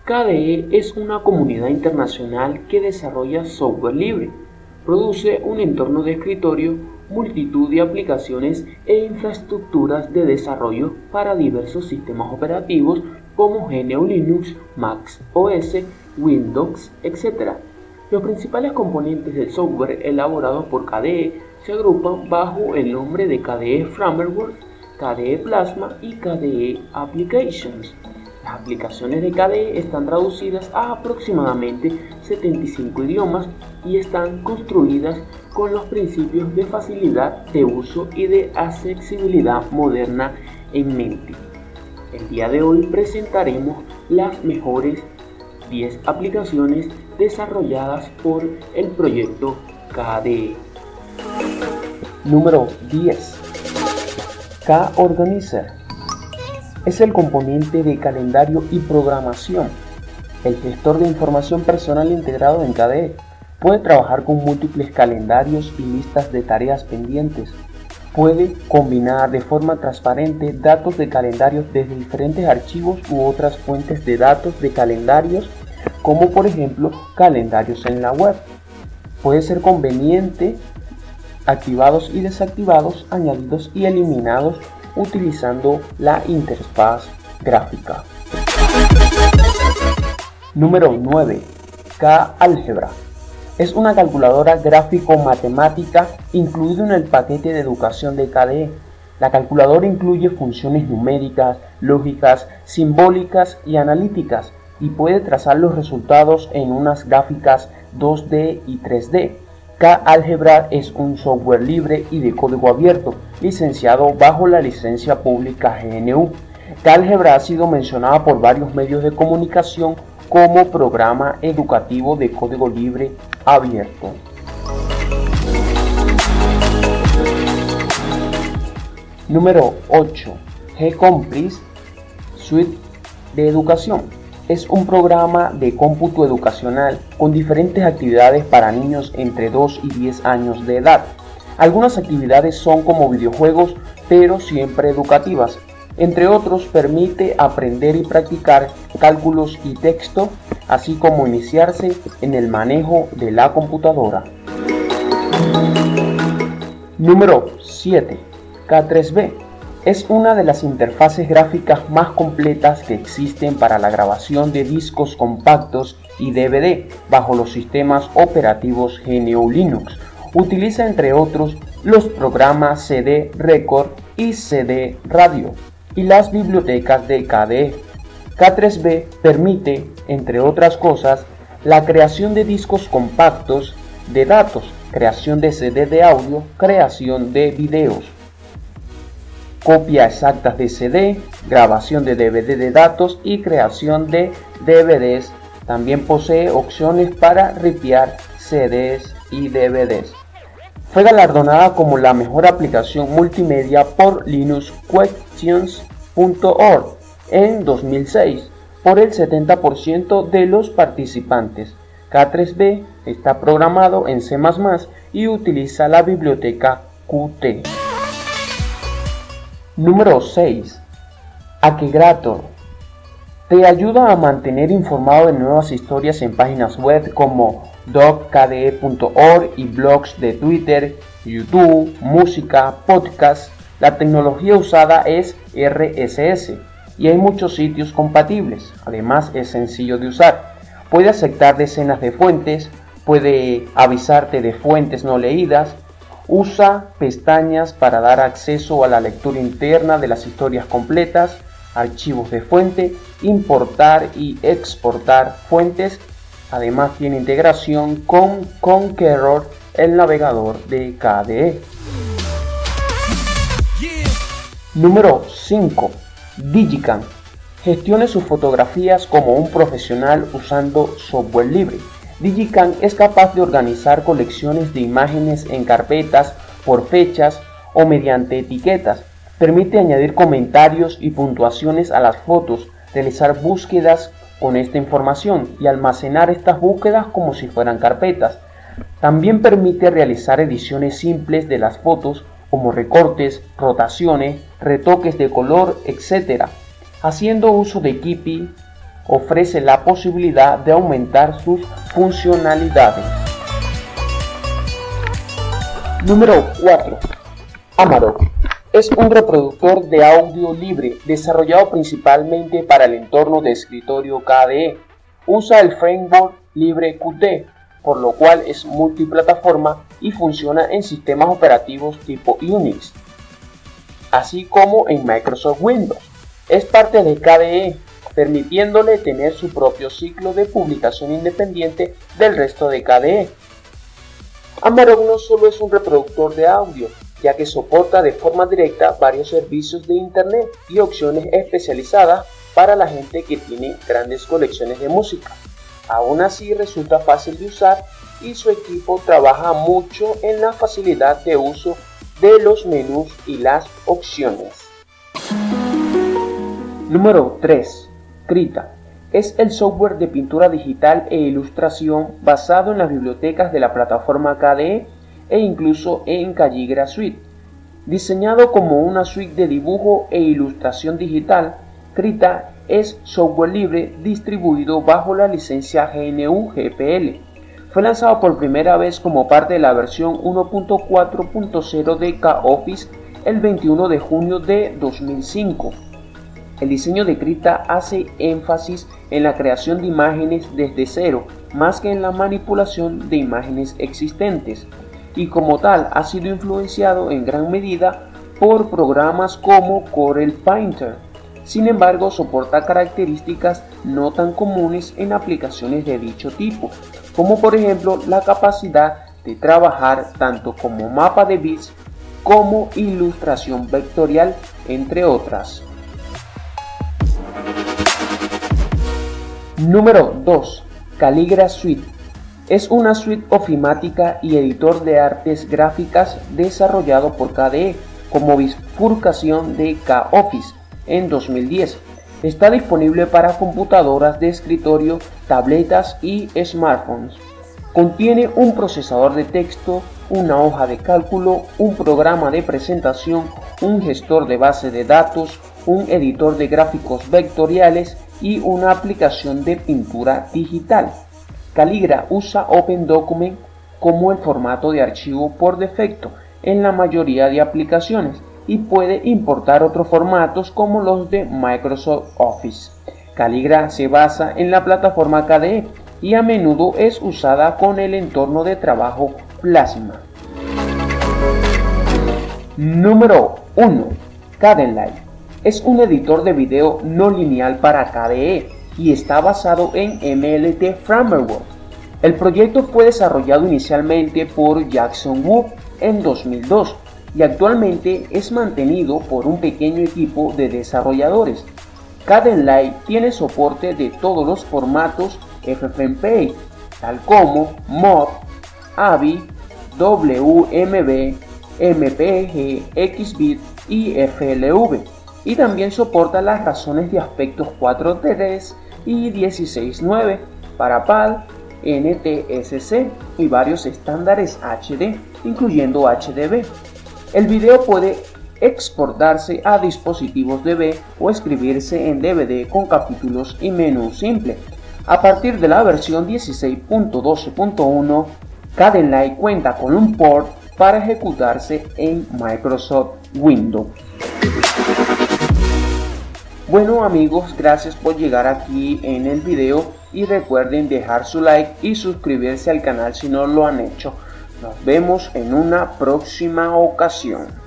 KDE es una comunidad internacional que desarrolla software libre, produce un entorno de escritorio, multitud de aplicaciones e infraestructuras de desarrollo para diversos sistemas operativos como GNU Linux, Mac OS, Windows, etc. Los principales componentes del software elaborados por KDE se agrupan bajo el nombre de KDE Framework, KDE Plasma y KDE Applications. Las aplicaciones de KDE están traducidas a aproximadamente 75 idiomas y están construidas con los principios de facilidad de uso y de accesibilidad moderna en mente. El día de hoy presentaremos las mejores 10 aplicaciones desarrolladas por el proyecto KDE. Número 10. K-Organizer. Es el componente de calendario y programación, el gestor de información personal integrado en KDE. Puede trabajar con múltiples calendarios y listas de tareas pendientes. Puede combinar de forma transparente datos de calendarios desde diferentes archivos u otras fuentes de datos de calendarios, como por ejemplo calendarios en la web. Puede ser conveniente activados y desactivados, añadidos y eliminados utilizando la interfaz gráfica. Número 9. K-Álgebra. Es una calculadora gráfico-matemática incluida en el paquete de educación de KDE. La calculadora incluye funciones numéricas, lógicas, simbólicas y analíticas y puede trazar los resultados en unas gráficas 2D y 3D. K-Álgebra es un software libre y de código abierto, licenciado bajo la licencia pública GNU. K-Álgebra ha sido mencionada por varios medios de comunicación como programa educativo de código libre abierto. Número 8. G-Compris Suite de Educación. Es un programa de cómputo educacional con diferentes actividades para niños entre 2 y 10 años de edad. Algunas actividades son como videojuegos, pero siempre educativas. Entre otros, permite aprender y practicar cálculos y texto, así como iniciarse en el manejo de la computadora. Número 7. K3B. Es una de las interfaces gráficas más completas que existen para la grabación de discos compactos y DVD bajo los sistemas operativos GNU Linux. Utiliza entre otros los programas CD Record y CD Radio y las bibliotecas de KDE. K3B permite, entre otras cosas, la creación de discos compactos de datos, creación de CD de audio, creación de videos, copia exactas de CD, grabación de DVD de datos y creación de DVDs. También posee opciones para ripiar CDs y DVDs. Fue galardonada como la mejor aplicación multimedia por linuxquestions.org en 2006 por el 70% de los participantes. K3B está programado en C++ y utiliza la biblioteca Qt. Número 6. Akegrator. Te ayuda a mantener informado de nuevas historias en páginas web como dockde.org y blogs de Twitter, YouTube, música, podcast. La tecnología usada es RSS y hay muchos sitios compatibles. Además es sencillo de usar. Puede aceptar decenas de fuentes, puede avisarte de fuentes no leídas. Usa pestañas para dar acceso a la lectura interna de las historias completas, archivos de fuente, importar y exportar fuentes. Además tiene integración con Conqueror, el navegador de KDE. Número 5. Digicam. Gestione sus fotografías como un profesional usando software libre. Digicam es capaz de organizar colecciones de imágenes en carpetas por fechas o mediante etiquetas. Permite añadir comentarios y puntuaciones a las fotos, realizar búsquedas con esta información y almacenar estas búsquedas como si fueran carpetas. También permite realizar ediciones simples de las fotos como recortes, rotaciones, retoques de color, etc. Haciendo uso de Keepy, ofrece la posibilidad de aumentar sus funcionalidades. Número 4. Amarok. Es un reproductor de audio libre desarrollado principalmente para el entorno de escritorio KDE. Usa el framework LibreQt, por lo cual es multiplataforma y funciona en sistemas operativos tipo Unix, así como en Microsoft Windows. Es parte de KDE, permitiéndole tener su propio ciclo de publicación independiente del resto de KDE. Amarok no solo es un reproductor de audio, ya que soporta de forma directa varios servicios de internet y opciones especializadas para la gente que tiene grandes colecciones de música. Aún así resulta fácil de usar y su equipo trabaja mucho en la facilidad de uso de los menús y las opciones. Número 3. Krita. Es el software de pintura digital e ilustración basado en las bibliotecas de la plataforma KDE e incluso en Calligra Suite. Diseñado como una suite de dibujo e ilustración digital, Krita es software libre distribuido bajo la licencia GNU GPL. Fue lanzado por primera vez como parte de la versión 1.4.0 de KOffice el 21 de junio de 2005. El diseño de Krita hace énfasis en la creación de imágenes desde cero, más que en la manipulación de imágenes existentes, y como tal ha sido influenciado en gran medida por programas como Corel Painter. Sin embargo, soporta características no tan comunes en aplicaciones de dicho tipo, como por ejemplo la capacidad de trabajar tanto como mapa de bits como ilustración vectorial, entre otras. Número 2. Calligra Suite. Es una suite ofimática y editor de artes gráficas desarrollado por KDE como bifurcación de KOffice en 2010. Está disponible para computadoras de escritorio, tabletas y smartphones. Contiene un procesador de texto, una hoja de cálculo, un programa de presentación, un gestor de base de datos, un editor de gráficos vectoriales y una aplicación de pintura digital. Calligra usa OpenDocument como el formato de archivo por defecto en la mayoría de aplicaciones y puede importar otros formatos como los de Microsoft Office. Calligra se basa en la plataforma KDE y a menudo es usada con el entorno de trabajo Plasma. Número 1. Kdenlive. Es un editor de video no lineal para KDE y está basado en MLT Framework. El proyecto fue desarrollado inicialmente por Jackson Wu en 2002 y actualmente es mantenido por un pequeño equipo de desarrolladores. Kdenlive tiene soporte de todos los formatos FFmpeg, tal como MOV, AVI, WMV, MPG, XBit y FLV, y también soporta las razones de aspectos 4:3 y 16:9 para PAL, NTSC y varios estándares HD, incluyendo HDB. El video puede exportarse a dispositivos DV o escribirse en DVD con capítulos y menú simple. A partir de la versión 16.12.1, Kdenlive cuenta con un port para ejecutarse en Microsoft Windows. Bueno amigos, gracias por llegar aquí en el video y recuerden dejar su like y suscribirse al canal si no lo han hecho. Nos vemos en una próxima ocasión.